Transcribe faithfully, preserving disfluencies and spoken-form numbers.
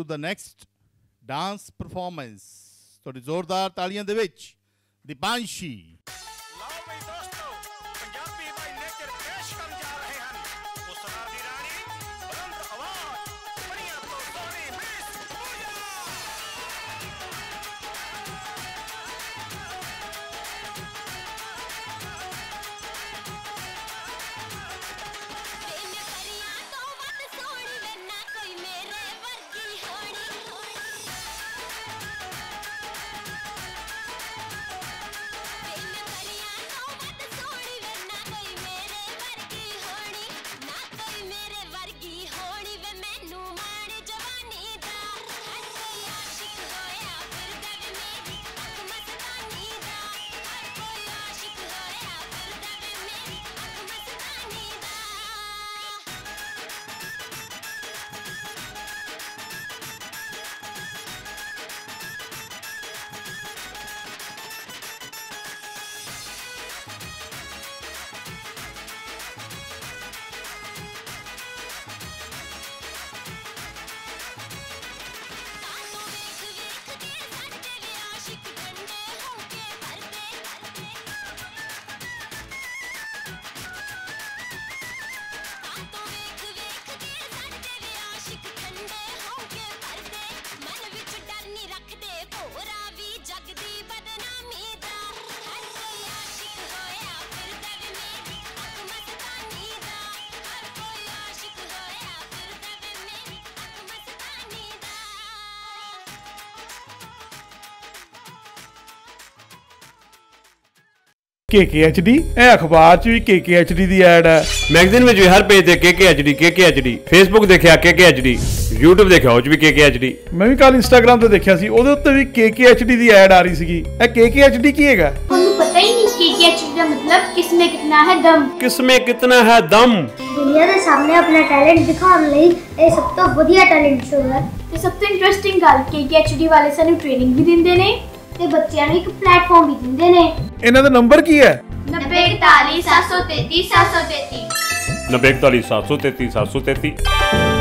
To the next dance performance. थोड़ी जोरदार तालियां दे विच दीपांशी। के के एच डी अखबार च भी के के एच डी दी ऐड है, मैगजीन में भी हर पेज ते के के एच डी के के एच डी, फेसबुक देखिया के के एच डी, यूट्यूब देखिया ਉਹ 'ਚ ਵੀ के के एच डी। मैं भी कल इंस्टाग्राम ਤੇ ਦੇਖਿਆ ਸੀ, ਉਹਦੇ ਉੱਤੇ ਵੀ के के एच डी ਦੀ ਐਡ ਆ ਰਹੀ ਸੀਗੀ। ਇਹ के के एच डी ਕੀ ਹੈਗਾ? ਤੁਹਾਨੂੰ ਪਤਾ ਹੀ ਨਹੀਂ के के एच डी ਦਾ ਮਤਲਬ ਕਿਸਮੇ ਕਿਤਨਾ ਹੈ ਦਮ। ਕਿਸਮੇ ਕਿਤਨਾ ਹੈ ਦਮ। ਦੁਨੀਆ ਦੇ ਸਾਹਮਣੇ ਆਪਣਾ ਟੈਲੈਂਟ ਦਿਖਾਉਣ ਲਈ ਇਹ ਸਭ ਤੋਂ ਵਧੀਆ ਟੈਲੈਂਟ ਸ਼ੋਅ ਹੈ ਤੇ ਸਭ ਤੋਂ ਇੰਟਰਸਟਿੰਗ ਗੱਲ के के एच डी ਵਾਲੇ ਸਾਨੂੰ ਟ੍ਰੇਨਿੰਗ ਵੀ ਦਿੰਦੇ ਨੇ ਤੇ ਬੱਚਿਆਂ ਨੂੰ ਇੱਕ ਪਲੇਟਫਾਰਮ ਵੀ ਦਿੰਦੇ ਨੇ। ਇਹਨਾਂ ਦਾ ਨੰਬਰ ਕੀ ਹੈ? नब्बे इकतालीस सात सौ तैतीस सात सौ तैतीस नब्बे इकतालीस सात सौ तैतीस सात सौ तैतीस।